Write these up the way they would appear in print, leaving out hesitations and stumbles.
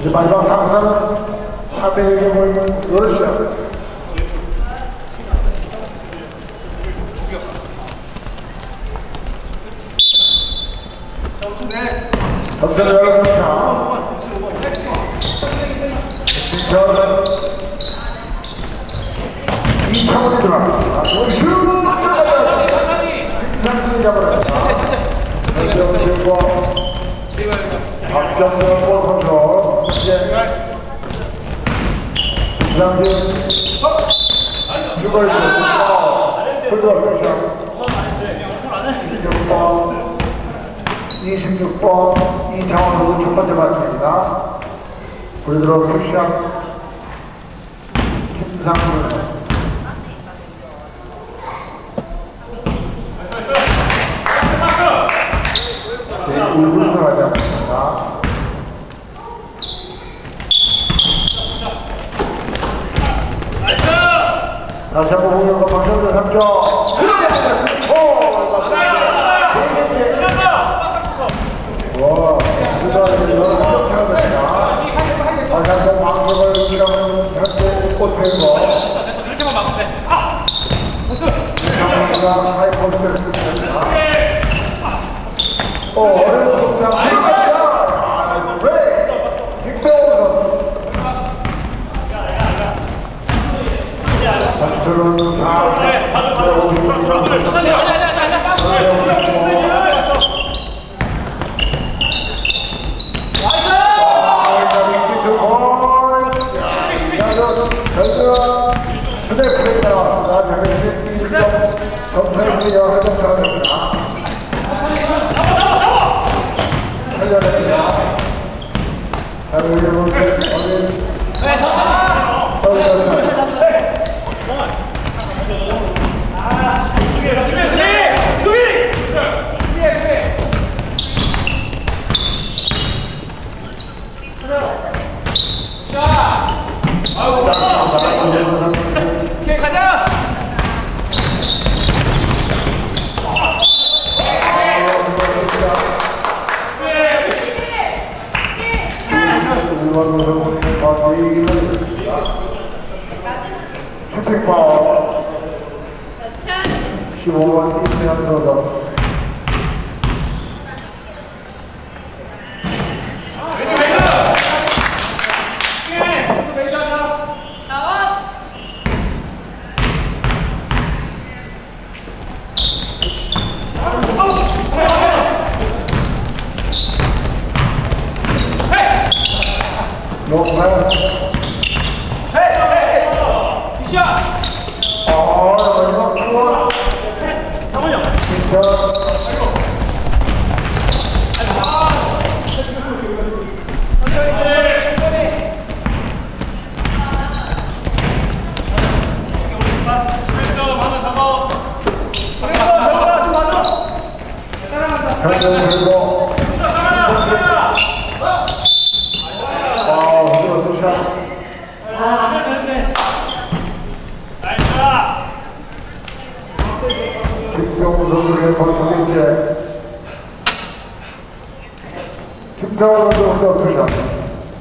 이제 마지막 3사는 3회 경을 열어주세요. 전체를 열어줍니다. 진짜는 이창훈이 들어갑니다. 슛! 김상준이 잡아냅니다. 전정진과 박정현 선수 김상준 26번 이창원으로 첫 번째 맞춥니다. 불들어 푸시업 김상준 제1분 들어가지 않습니다. 다시 한번 보는 거 박정현 3점 와, 수고하셨습니다. 다시 한번 방송을 운영하는 현재 꽃페이버 그렇게만 막으면 돼. 김상훈이가 하이포스트를 쓰습니다. 어려운 동작 왜? 김태호 선수는 슈팅 파울 15번 이승현 선수 김경우 선수의 벌써 이제 김상훈 선수 혼자 투샷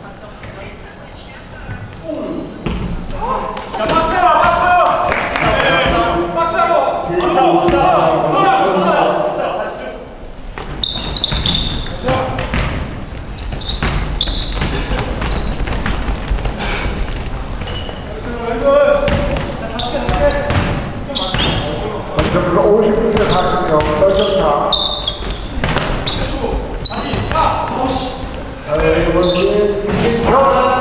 점수가 50분째 40명 떨쳤다. 이번에 김민철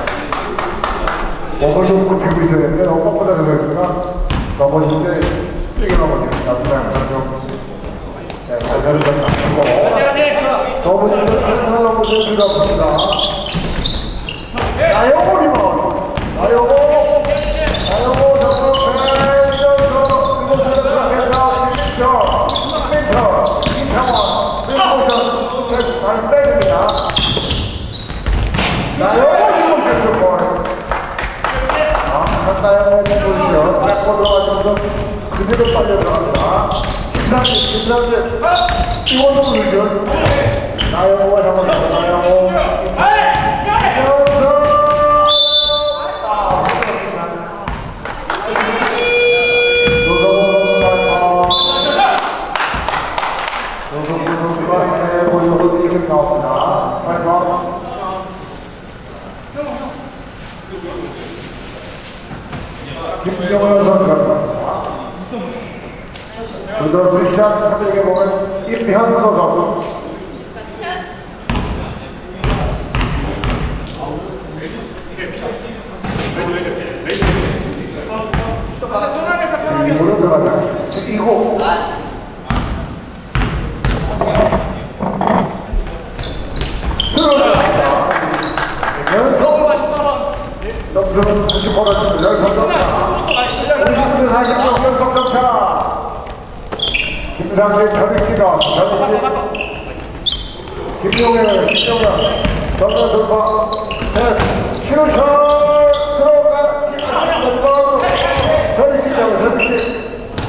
어머니 손 피고 있어야 되는데 너무 뻣뻣하게 되니까 넘어질 때 뛰게 넘어집니다. 그냥 좀 발표를 좀 맞추고 너무 신경 너무 재미가 없습니다. 나영호 리바운드. 나영호 나영호 보이죠? 백골로 가지고서 그대로 빨려 들어갑니다. 김상진 이원호 보이죠? 나영호가 잡았습니다. 나영호 김정은 선수입니다. 그리고 브리샷 선수에게 보면 임현서 선수. 이구로 들어가자. 이구. 들어갑니다. 점수는 90%였습니다. 50대 46 연속점차. 김상진 전익기가 김용현 정면 돌파 키로철 들어가 전익기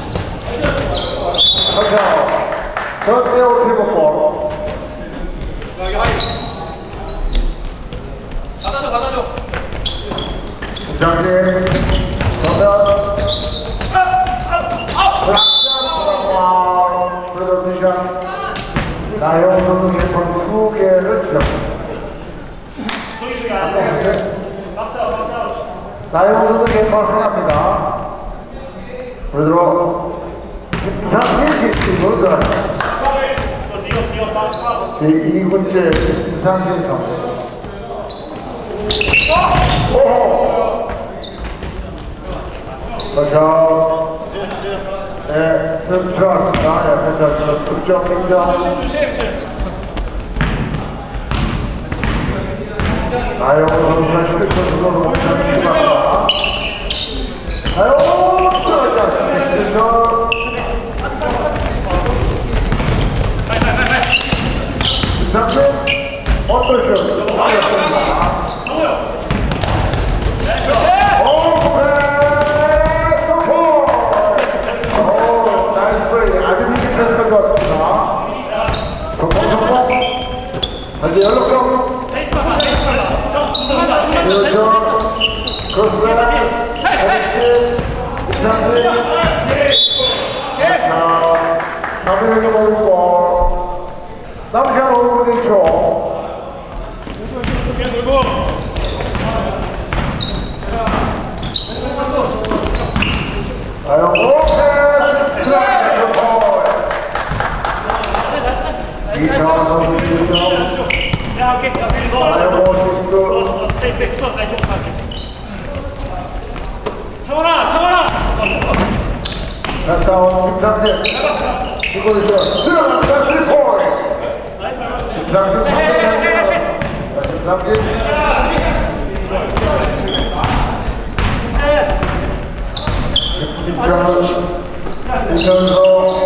전태호 팀볼 받아줘 김상진 나영호 선수 개판 2개를 치렀습니다. 나영호 선수 개판 하나입니다. 그대로 김상진 팀으로 들어갑니다. 제2군째 김상진 선수. 오호! 그렇죠. 네, 들어갔습니다. 네, 그래서 득점 인정. 나영호 선수가 실점으로 들어갑니다. 나영호 들어가지 않습니다. 실점. 김상진 언더슛 맞았습니다. 이제 연락점 남에게 모르고 남편 얼굴 있죠. 나영호 이창원 선수 1점. 야, 오케이. 나영호 선수 세이 붙어. 나 이쪽 갈게. 참아라. 다운 김상진 이거죠. 들어갑니다. 3포인트. 김상진 이전서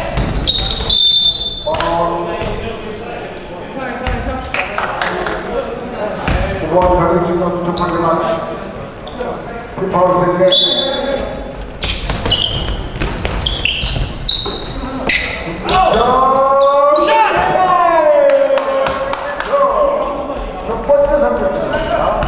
이번 가격 지금 부족하지만 피파울 세계 첫 번째 상대입니다.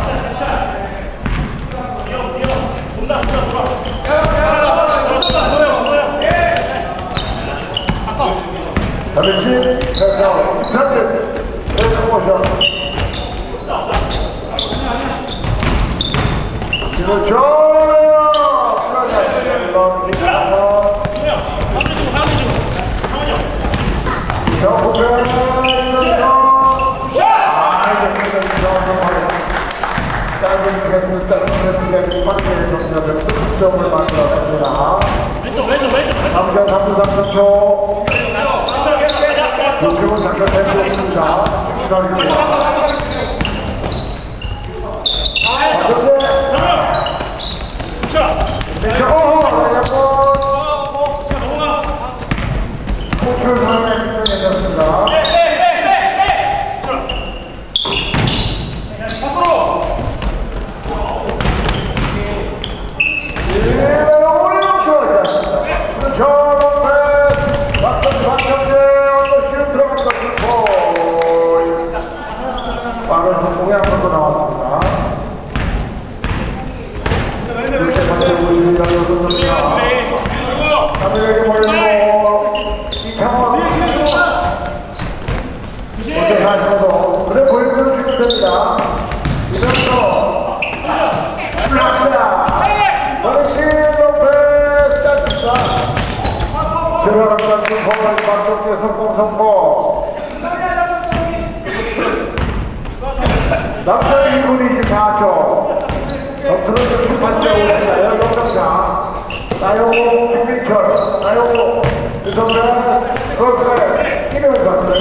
다비치 패스아웃 김상진 패스모션 지금 좋아요. 짧은 패스, 짧은 패스에 빠지는 동작을 득점을 만들어냅니다. 왼쪽. 남자 33초. 조심은 잠깐 해보겠습니다. 기다립니다. 호출 상황에 집중해졌습니다. 빠른 성공이 한 번 더 나왔습니다. 이렇게 반대 보이기가 여전합니다. 카메라에게 몰리고 이창원 어떻게 하셔도 그래 보이면 주면 됩니다. 이정도 블락샷 버리킨 로페스 짰습니다. 들어간다는 성공을 박성재 성공 남자 2분 24초 덕트는 출판지가 오릅니다. 영동자 나영호 김민철 나영호 유성재 그것을 이면서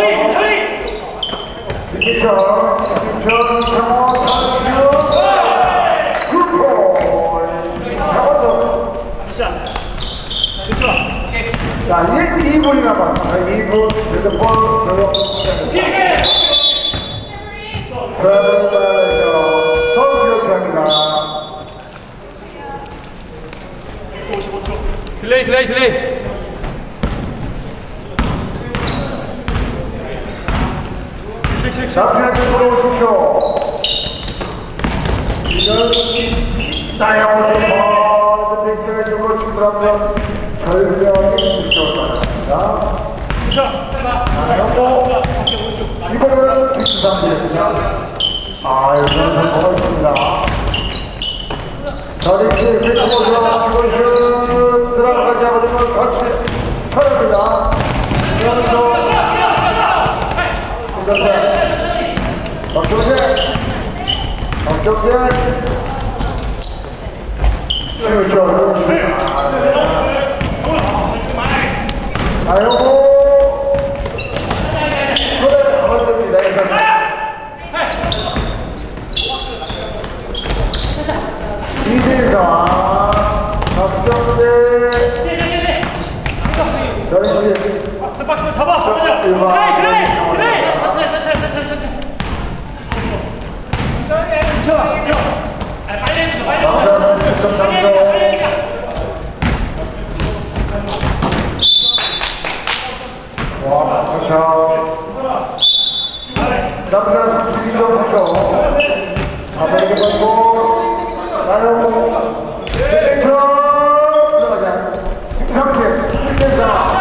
김민철 창원 상규 굴포 창원도 자 2분이 남았습니다. 2분 휴대폰 조용 선수 교체합니다. 55초. 딜레이. 남편한테 들어오십시오. 이는 사용을 빅스를 주고 출발하면 절벽이 있어갑니다. 이거는 빅스상입니다. 여기서는 성공을 있습니다. 저리키 빅스모션 이것은 들어가지 않으면 같이 털입니다. 그러면서 박정재 아이고 그래 건듭니다. 이진사 박정재 저희 박스 잡아. 그래. 남자 32점 가만히 걸고 나영 들어가자 김상재 1대4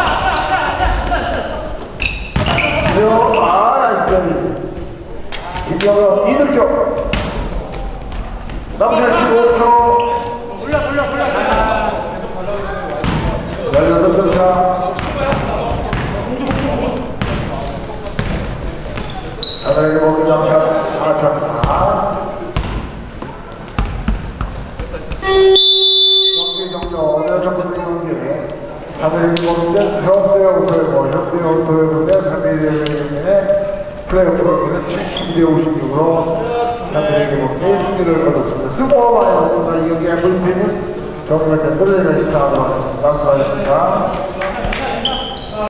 김영은 이득점 남자 15초 18점 차 하나에게 먹는 남자 4점 경기 종료 여자분들 경기 하나에게 먹는 현대오토웨브대 3위의 플레이오프로서는 70대56으로 남들에게 먹는 승리를 거뒀습니다. 수고 많이 했습니다. 이 경기 MVP는 정말 잘 끌어내는 시간으로 하겠습니다. 수고하셨습니다.